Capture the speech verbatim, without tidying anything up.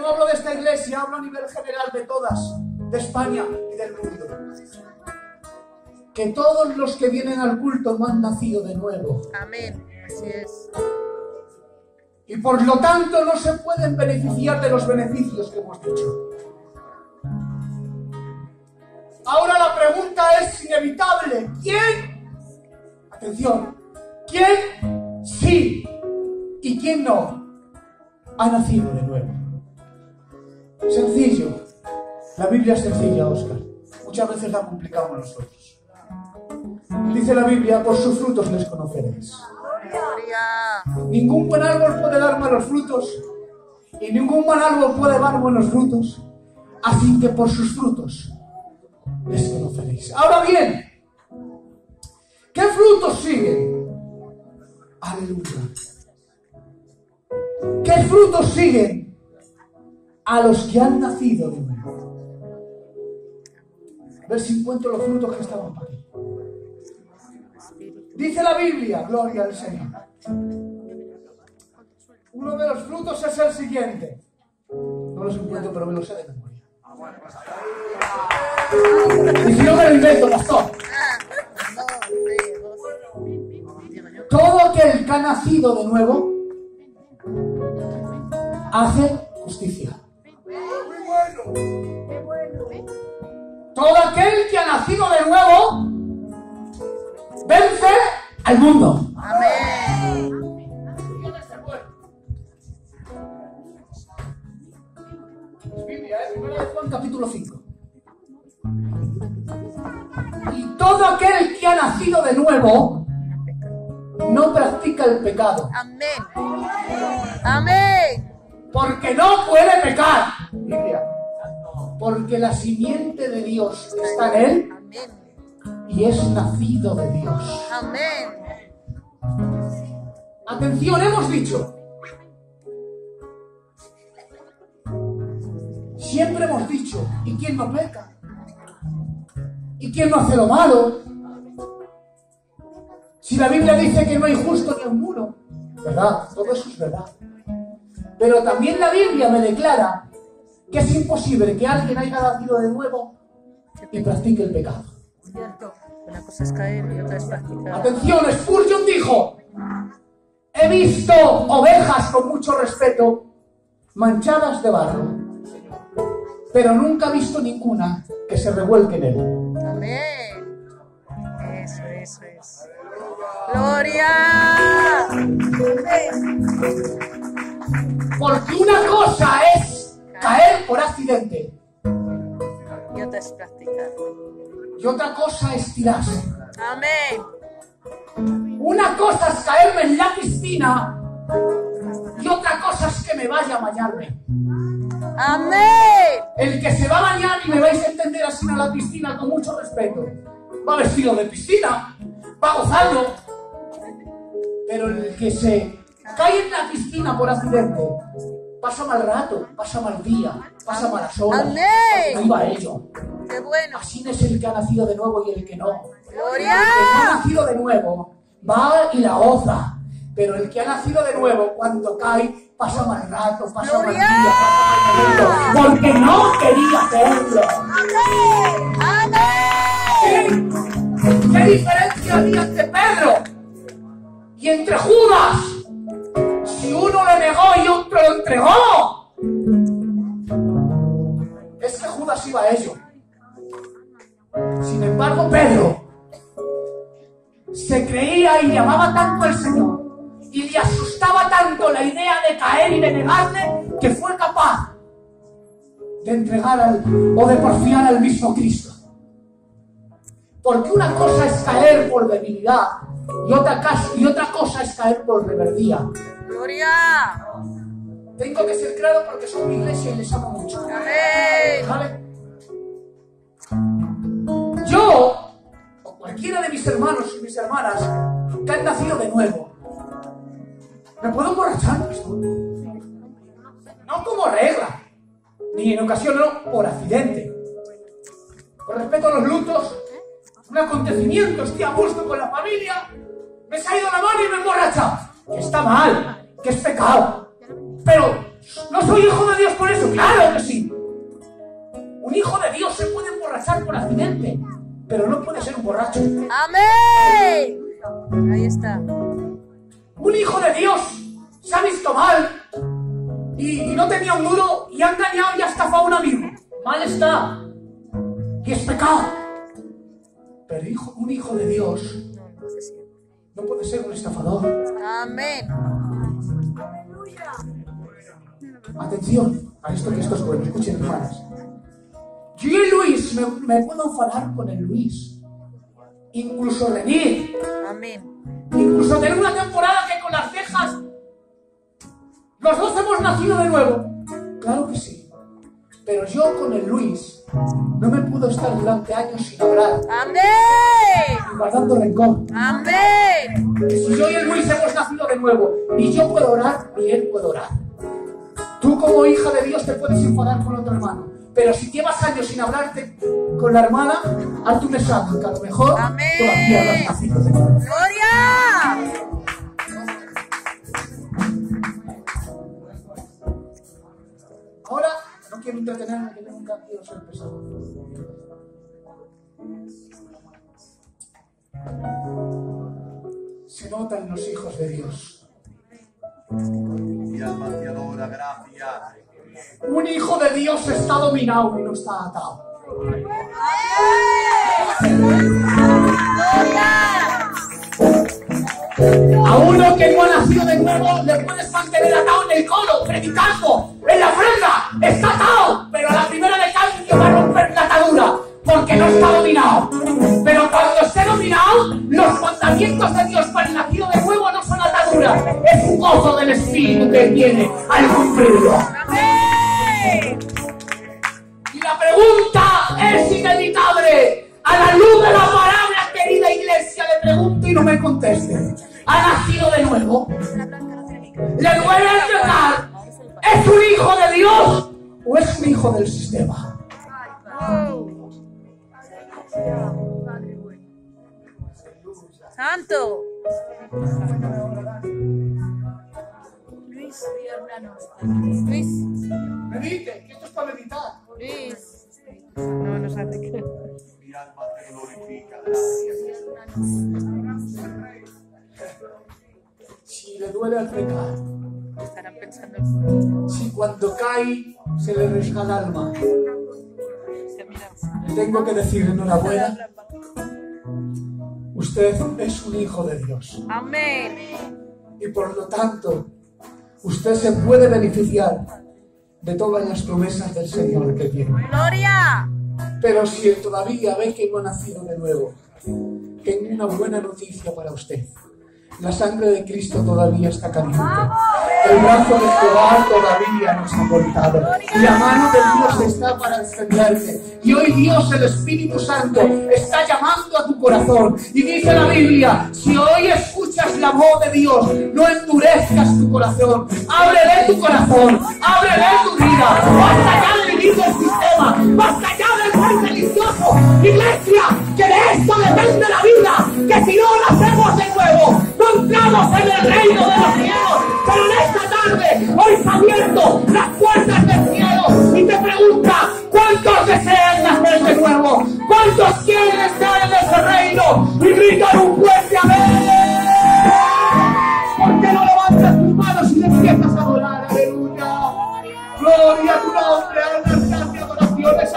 no hablo de esta iglesia, hablo a nivel general de todas, de España y del mundo. Que todos los que vienen al culto no han nacido de nuevo. Amén. Así es. Y por lo tanto no se pueden beneficiar de los beneficios que hemos dicho. Ahora la pregunta es inevitable. ¿Quién? Atención. ¿Quién sí y quién no ha nacido de nuevo? Sencillo. La Biblia es sencilla, Óscar. Muchas veces la complicamos nosotros. Dice la Biblia, por sus frutos les conoceréis. Ningún buen árbol puede dar malos frutos y ningún buen árbol puede dar buenos frutos, así que por sus frutos les conoceréis. Ahora bien, ¿qué frutos siguen? Aleluya. ¿Qué frutos siguen a los que han nacido de nuevo? A ver si encuentro los frutos que estaban para aquí. Dice la Biblia, gloria al Señor. Uno de los frutos es el siguiente. No los encuentro, pero me los sé de memoria. Y si no me lo invento, pastor. Todo aquel que ha nacido de nuevo hace justicia. Todo aquel que ha nacido de nuevo vence al mundo. Amén. Biblia, ¿eh? Primera de Juan, capítulo cinco. Y todo aquel que ha nacido de nuevo no practica el pecado. Amén. Amén. Porque no puede pecar. Biblia. Porque la simiente de Dios está en él. Amén. Y es nacido de Dios. Amén. Atención, hemos dicho. Siempre hemos dicho, ¿y quién no peca? ¿Y quién no hace lo malo? Si la Biblia dice que no hay justo ni un uno, ¿verdad? Todo eso es verdad. Pero también la Biblia me declara que es imposible que alguien haya nacido de nuevo y practique el pecado. Cierto. Una cosa es caer y otra es practicar. Atención, Spurgeon dijo: he visto ovejas con mucho respeto manchadas de barro, pero nunca he visto ninguna que se revuelque en él. Amén. Eso, eso es. ¡Gloria! Porque una cosa es caer por accidente Y otra es practicar. y otra cosa es tirarse. Amén. Una cosa es caerme en la piscina y otra cosa es que me vaya a bañarme. Amén. El que se va a bañar, y me vais a entender así en la piscina con mucho respeto, va vestido de piscina, va gozando. Pero el que se cae en la piscina por accidente pasa mal rato, pasa mal día, pasa malas horas. Amén. Ahí va ello. ¡Qué bueno! Así es el que ha nacido de nuevo y el que no. ¡Gloria! El que ha nacido de nuevo va y la goza. Pero el que ha nacido de nuevo, cuando cae, pasa mal rato, pasa mal ¡Gloria! día, pasa mal momento, porque no quería hacerlo. ¡Amén! ¡Amén! ¿Sí? ¿Qué diferencia había entre Pedro y entre Judas? Si uno le negó y otro lo entregó. Es que Judas iba a ello. Sin embargo, Pedro se creía y le amaba tanto al Señor y le asustaba tanto la idea de caer y de negarle, que fue capaz de entregar al, o de porfiar al mismo Cristo. Porque una cosa es caer por debilidad y otra, y otra cosa es caer por reverdía. ¡Gloria! Tengo que ser claro porque son mi iglesia y les amo mucho. ¡Amén! ¿Vale? Yo, o cualquiera de mis hermanos y mis hermanas que han nacido de nuevo, me puedo emborrachar, pastor. No como regla, ni en ocasión, no, por accidente. Con respecto a los lutos, un acontecimiento, estoy a gusto con la familia, me he salido la mano y me he emborrachado. Que está mal, que es pecado. Pero ¿No soy hijo de Dios por eso? ¡Claro que sí! Un hijo de Dios se puede emborrachar por accidente, pero no puede ser un borracho. Amén. Ahí está. Un hijo de Dios se ha visto mal y, y no tenía un duro y ha engañado y ha estafado a un amigo. Mal está. Y es pecado. Pero hijo, un hijo de Dios no puede ser un estafador. Amén. Atención a esto, que esto es bueno. Escuchen, hermanas. Yo y Luis me, me puedo enfadar con el Luis. Incluso reñir. Amén. Incluso tener una temporada que con las cejas los dos hemos nacido de nuevo. Claro que sí. Pero yo con el Luis no me puedo estar durante años sin hablar. Amén. Y guardando rencor. Amén. Que si yo y el Luis hemos nacido de nuevo, ni yo puedo orar, ni él puede orar. Tú como hija de Dios te puedes enfadar con otro hermano. Pero si llevas años sin hablarte con la hermana, hazte un examen, que a lo mejor Amén. todavía no has nacido de nuevo. ¡Gloria! Ahora, no quiero entretenerme, que nunca quiero ser pesado. Se notan los hijos de Dios. Mi alma te adora, gracias. Un hijo de Dios está dominado y no está atado. A uno que no ha nacido de nuevo le puedes mantener atado en el colo, predicando, en la ofrenda, está atado, pero a la primera de cambio va a romper la atadura, porque no está dominado. Pero cuando esté dominado, los mandamientos de Dios para el nacido de nuevo no son atadura, es un gozo del Espíritu que tiene al cumplirlo. Y la pregunta es inevitable. A la luz de la palabra, querida iglesia, le pregunto y no me conteste. ¿Ha nacido de nuevo? ¿Le duele el pecar? ¿Es un hijo de Dios o es un hijo del sistema? Santo. Luis, Luis. Medite, que esto es para meditar. Luis. No nos hace que. Mi alma te glorifica, gracias. Si le duele al pecar, Estarán pensando en si cuando cae se le rescala el alma, que mira. le tengo que decir enhorabuena. Usted es un hijo de Dios. Amén. Y por lo tanto, usted se puede beneficiar de todas las promesas del Señor que tiene. Gloria. Pero si todavía ve que no ha nacido de nuevo, tengo una buena noticia para usted. La sangre de Cristo todavía está caliente. El brazo de Jehová todavía nos ha cortado. La mano de Dios está para encenderte. Y hoy Dios, el Espíritu Santo, está llamando a tu corazón. Y dice la Biblia, si hoy escuchas la voz de Dios, no endurezcas tu corazón. Ábrele tu corazón. Ábrele tu vida. Basta ya de vivir del sistema. Basta ya del mal religioso. Iglesia, que de esto depende la vida. Que si no lo hacemos de nuevo, no entramos en el reino de los cielos. Pero en esta tarde, hoy está abierto las puertas del cielo y te pregunta, ¿cuántos desean nacer de nuevo? ¿Cuántos quieren estar en ese reino? Y gritan un fuerte amén. ¿Por qué no levantas tus manos y le empiezas a adorar? Aleluya. Gloria a tu nombre.